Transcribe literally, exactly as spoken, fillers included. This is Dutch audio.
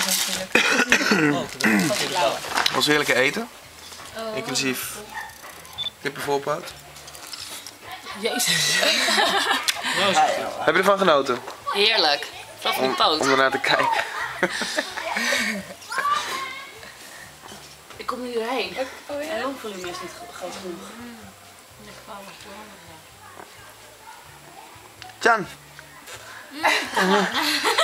natuurlijk. Ons heerlijke eten. Inclusief kippenvoorpoot. Jezus. Heb je ervan genoten? Heerlijk. Vooral van die poot. Om ernaar te kijken. Ik kom nu hierheen. Oh ja? En longvolume is niet groot genoeg. Tjan!